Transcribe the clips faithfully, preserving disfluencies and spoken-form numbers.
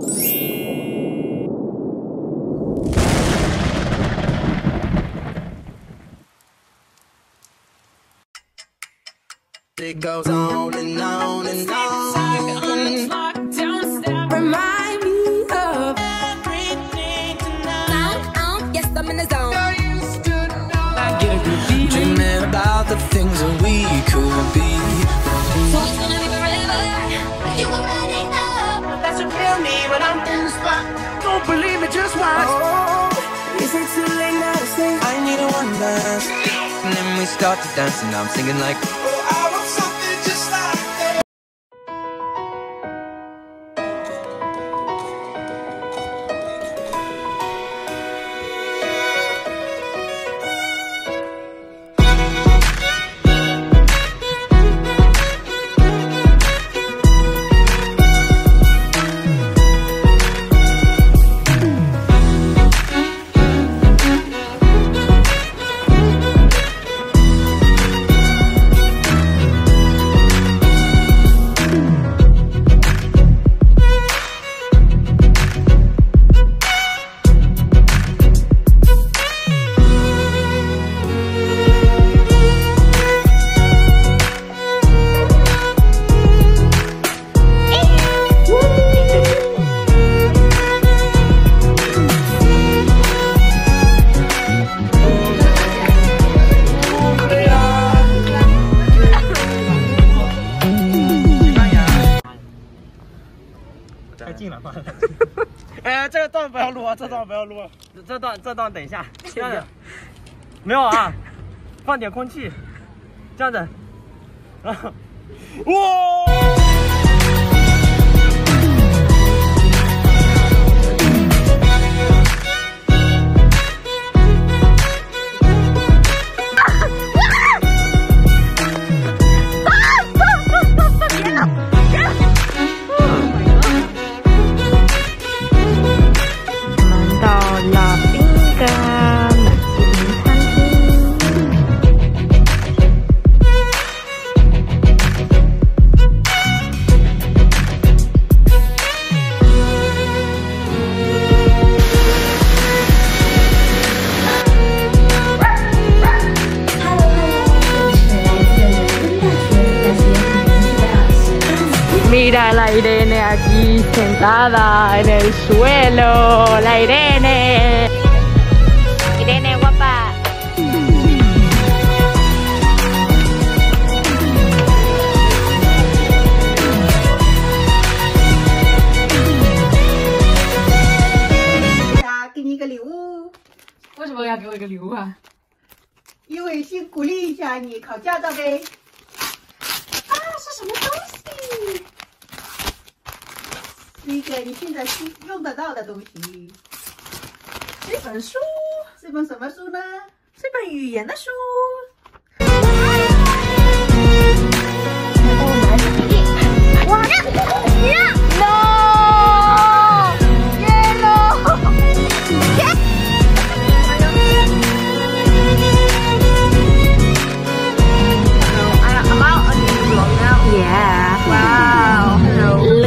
It goes on and on and on. Remind me of everything tonight. Yes, I'm in the zone. Dreaming about the things that we could be. So it's gonna be forever. You already know. That should kill me when I'm in the spot. Don't believe me, just watch. Oh, is it too late now to say I need a one dance? And then we start to dance, and I'm singing like, oh, I want something just like that. 太近了，放太近。哎，这个段不要录啊，这段不要录啊，这段这段等一下，这样子。没有啊，放点空气，这样子。然后，哇！ Mira la Irene aquí sentada en el suelo. La Irene. Irene, guapa. 呀，给你一个礼物。 为什么要给我一个礼物啊？ 因为先鼓励一下你考驾照呗。啊，是什么东西？ 是一个你现在需用得到的东西， 是一本书， 是本什么书呢？ 是一本语言的书。哇！呀 ！No！ Yellow！ Am I on your vlog now? Yeah. Wow. Hello.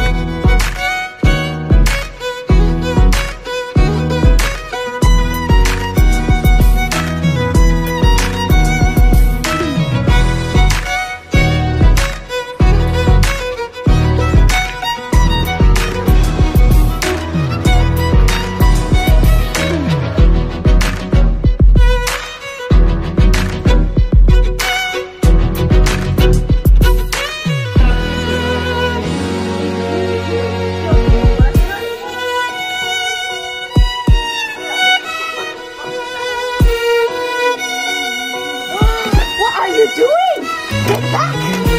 Doing? Get back!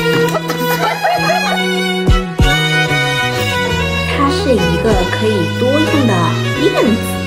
它是一个可以多用的链子。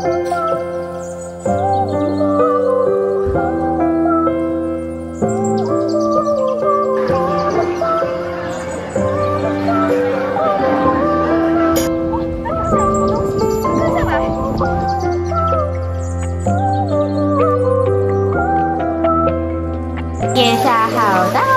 眼下好大。